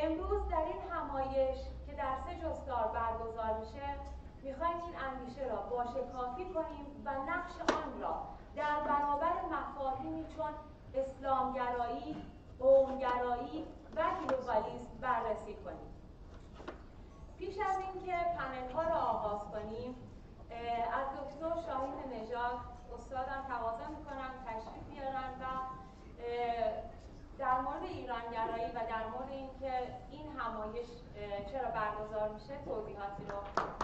امروز در این همایش که در 3 جستار برگزار میشه میخوایم این اندیشه را باشکافی کنیم و نقش آن را در برابر مفاهیمی چون اسلامگرایی، قومگرایی و گلوبالیسم بررسی کنیم. پیش از اینکه پنل ها را آغاز کنیم از دکتر شاهین نژاد استادم تقاضا میکنم تشریف بیارن و در مورد ایرانگرایی و در مورد اینکه این همایش چرا برگزار میشه توضیحاتی رو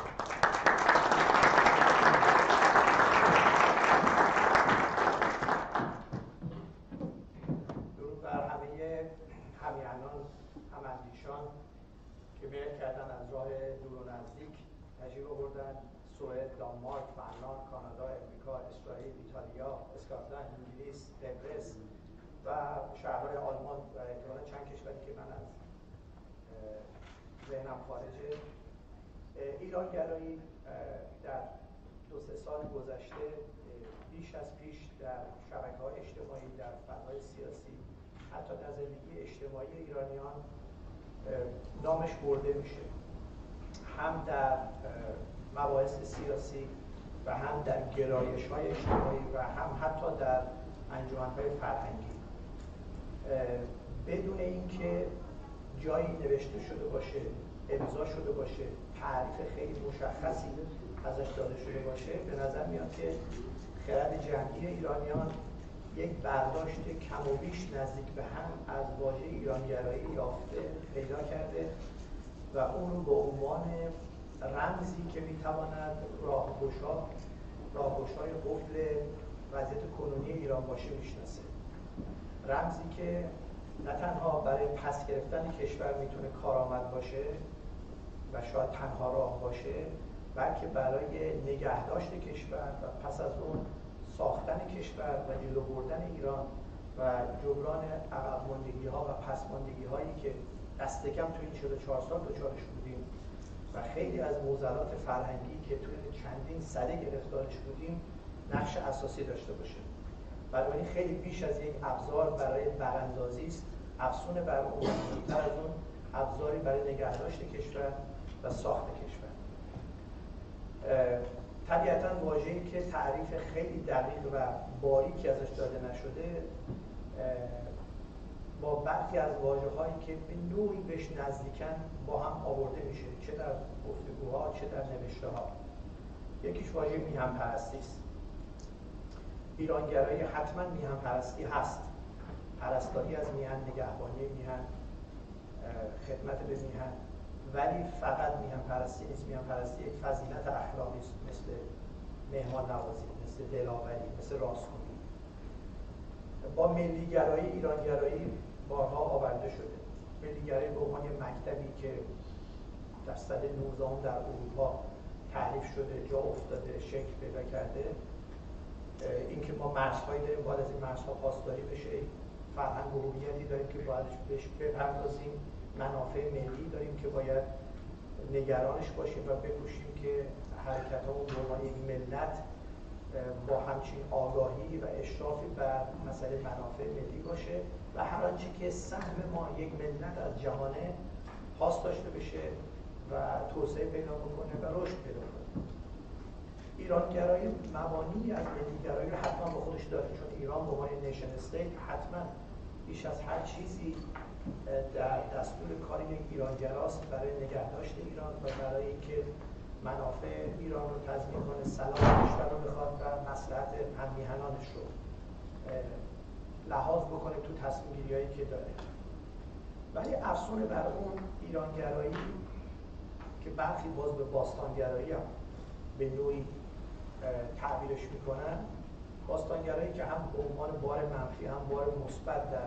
درود بر همه همیهنان، هماندیشان که میل کردن از راه دور و نزدیک تشریف آوردن. سوئد، دانمارک، فنلاند، کانادا، امریکا، اسرائیل، ایتالیا، اسکاتلند، انگلیس، قبرس و شهرهای آلمان و احتمالاً چند کشوری که من از ذهنم خارجه. ایرانگرایی در 2-3 سال گذشته بیش از پیش در شبکه‌های اجتماعی، در فضای سیاسی، حتی در زندگی اجتماعی ایرانیان نامش برده میشه، هم در مباحث سیاسی و هم در گرایش‌های اجتماعی و هم حتی در انجمن‌های فرهنگی، بدون اینکه جایی نوشته شده باشه، امضا شده باشه، تعریف خیلی مشخصی ازش داده شده باشه. به نظر میاد که خرد جمعی ایرانیان یک برداشت کم و بیش نزدیک به هم از واژه ایرانگرایی یافته پیدا کرده و اون رو به عنوان رمزی که میتواند راهگشای قفل وضعیت کنونی ایران باشه میشناسه. رمزی که نه تنها برای پس گرفتن کشور میتونه کارآمد باشه و شاید تنها راه باشه، بلکه برای نگهداشت کشور و پس از اون ساختن کشور و جلو بردن ایران و جبران عقب ماندگی ها و پس ماندگی هایی که دست کم توی این 44 سال دچارش بودیم و خیلی از معضلات فرهنگی که توی چندین سده گرفتارش بودیم نقش اساسی داشته باشه. بنابراین خیلی بیش از یک ابزار برای براندازی است، افزون بر اون، بیشتر از اون ابزاری برای نگهداشت کشور و ساخت کشور. طبیعتاً واژه‌ای که تعریف خیلی دقیق و باریکی ازش داده نشده با برخی از واژه‌هایی که به نوعی بهش نزدیکن با هم آورده میشه، چه در گفتگوها چه در نوشته‌ها. یکیش واژه میهن پرستی است. ایرانگرایی حتما میهن پرستی هست، پرستاری از میهن، نگهبانی میهن، خدمت به میهن، ولی فقط میهن پرستی نیست. میهن پرستی یک فضیلت اخلاقی است، مثل مهمان نوازی، مثل دلاوری، مثل راستگویی. با ملیگرایی ایرانگرایی بارها آورده شده. ملیگرایی به عنوان مکتبی که در سده 19 در اروپا تعریف شده، جا افتاده، شکل پیدا کرده. اینکه ما مرزهایی داریم، باید از این مرزها پاسداری بشه، فرهنگ و هویتی داریم که باید بهش بپردازیم، منافع ملی داریم که باید نگرانش باشیم و بکوشیم که حرکت‌هامون به عنوان یک ملت با همچین آگاهی و اشرافی بر مسئله منافع ملی باشه و هر آنچه که سهم ما یک ملت از جهانه پاس داشته بشه و توسعه پیدا بکنه و رشد پیدا کنه. ایرانگرایی مبانی از ملیگرایی رو حتما با خودش داره، چون ایران به عنوان نیشن استیت حتما بیش از هر چیزی در دستور کار یک ایرانگراست برای نگهداشت ایران و برای اینکه منافع ایران رو تضمین کنه، صلاح کشور رو بخواد و مصلحت هممیهنانش رو لحاظ بکنه تو تصمیم‌گیری‌هایی که داره. ولی افزون بر اون ایرانگرایی که برخی باز به باستانگرایی هم به نوعی تعبیرش میکنن، باستانگرایی که هم به عنوان بار منفی هم بار مثبت در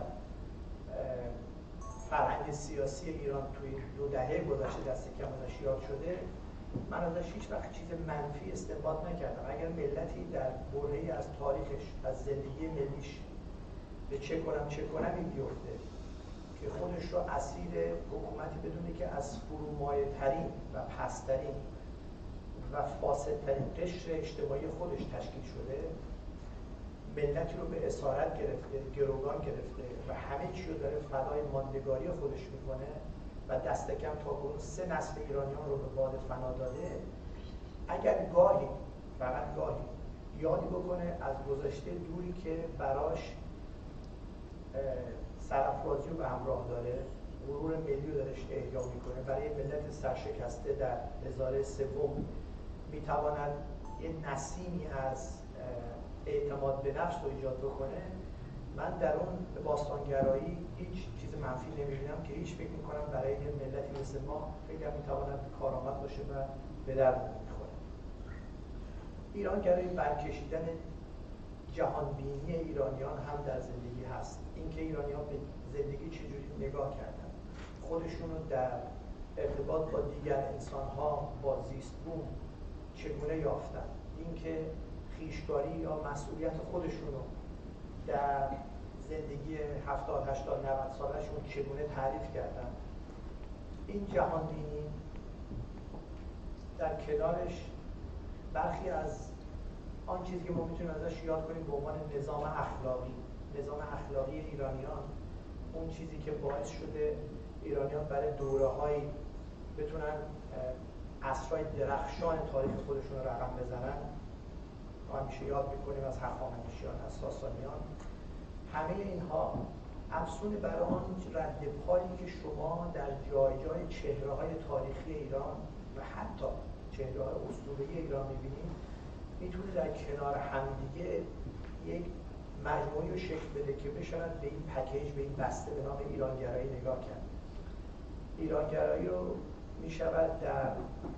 فرهنگ سیاسی ایران توی 2 دهه گذشته دست کم ازش یاد شده، من ازش هیچ وقت چیز منفی استنباط نکردم. اگر ملتی در برهه‌ای از تاریخش، از زندگی ملیش به چه کنم این بیفته که خودش رو اسیر حکومتی بدونه که از فرومایه‌ترین و پست‌ترین و فاسدترین قشر اجتماعی خودش تشکیل شده، ملتی رو به اسارت گرفته، گروگان گرفته و همه چی رو داره فدای ماندگاری خودش میکنه، و دست کم تا کنون 3 نسل ایرانیان رو به باد فنا داده، اگر گاهی، فقط گاهی یادی بکنه از گذشته دوری که براش سرافرازی رو به همراه داره، غرور ملی رو درش احیا میکنه، برای ملت سرشکسته در هزاره سوم میتواند یه نسیمی از اعتماد به نفس رو ایجاد بکنه، من در اون باستانگرایی هیچ چیز منفی نمیبینم که هیچ فکر میکنم برای یه ملتی مثل ما خیلی هم میتواند کارآمد باشه و به درد میخوره. ایرانگرایی برکشیدن جهانبینی ایرانیان هم در زندگی هست. اینکه ایرانیان به زندگی چجوری نگاه کردن، خودشون رو در ارتباط با دیگر انسان‌ها، با زیست بوم چگونه یافتن، اینکه خویشکاری یا مسئولیت خودشون رو در زندگی 70 80 90 سالشون چگونه تعریف کردن، این جهانبینی در کنارش برخی از آن چیزی که ما میتونیم ازش یاد کنیم به عنوان نظام اخلاقی ایرانیان، اون چیزی که باعث شده ایرانیان برای دوره‌هایی بتونن عصرهای درخشان تاریخ خودشون رو رقم بزنن. ما همیشه یاد میکنیم از هخامنشیان، از ساسانیان. همه اینها افسون بر آن رد پایی که شما در جای جای چهره‌های تاریخی ایران و حتی چهره‌های اسطوره‌ای ایران می‌بینید، میتونه در کنار همدیگه یک مجموعی رو شکل بده که بشود به این پکیج، به این بسته به نام ایرانگرایی نگاه کرد. ایرانگرایی رو میشود در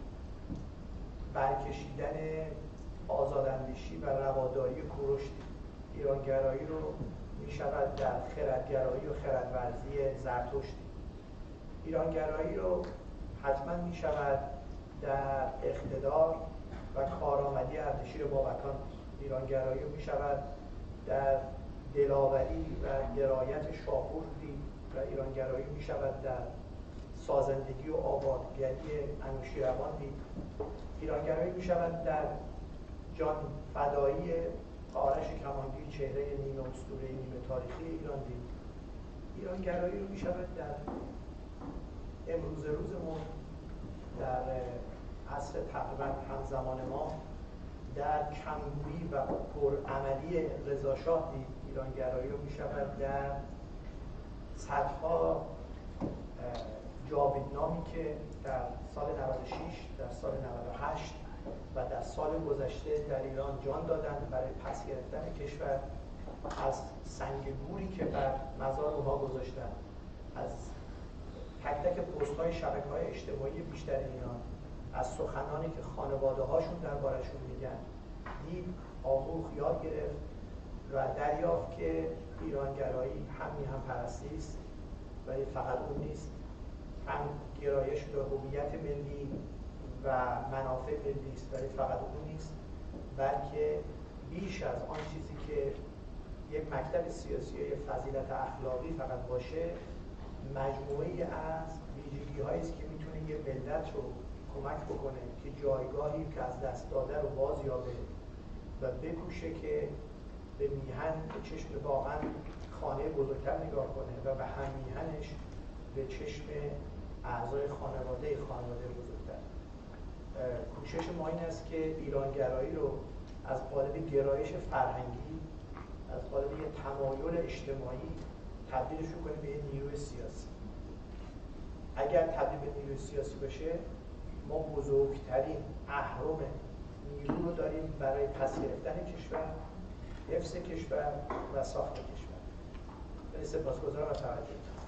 برکشیدن آزاداندیشی و رواداری کوروش دید. ایرانگرایی رو میشود در خردگرایی و خردورزی زرتشت دید. ایرانگرایی رو حتما میشود در اقتدار و کارآمدی اردشیر بابکان دید. ایرانگرایی رو میشود در دلاوری و درایت شاپور دید و ایرانگرایی میشود در سازندگی و آبادگری انوشیروان دید. ایرانگرایی میشود در جان فدایی آرش کمانگیر، چهره نیمه اسطوره‌ای نیمه تاریخی ایران دید. ایرانگرایی رو میشود در امروز روزمون، در عصر تقریبا همزمان ما، در کمگویی و پرعملی رضا شاه دید. ایرانگرایی رو میشود در صدها جاویدنامی که در سال 96، در سال 98 و در سال گذشته در ایران جان دادند برای پس گرفتن کشور، از سنگ گوری که بر مزار اونها گذاشتند، از تک تک پست‌های شبکه‌های اجتماعی بیشتر ایران، از سخنانی که خانواده هاشون دربارشون میگن، دید، آموخت، یاد گرفت و دریافت که ایرانگرایی هم میهن پرستی است، ولی فقط اون نیست، هم گرایش به هویت ملی و منافع ملی است، ولی فقط اون نیست، بلکه بیش از آن چیزی که یک مکتب سیاسی یا یک فضیلت اخلاقی فقط باشه، مجموعه‌ای از ویژگی‌هایی است که میتونه یه ملت رو کمک بکنه که جایگاهی که از دست داده رو بازیابه و بکوشه که به میهن به چشم واقعا خانه بزرگتر نگاه کنه و به هم میهنش به چشم اعضای خانواده بزرگتر. کوشش ما این است که ایرانگرایی رو از قالب گرایش فرهنگی، از قالب یه تمایل اجتماعی تبدیلش کنیم به یه نیروی سیاسی. اگر تبدیل به نیروی سیاسی بشه، ما بزرگترین اهرم نیرو رو داریم برای پس گرفتن کشور، حفظ کشور و ساخت کشور. سپاسگزارم از توجهتون.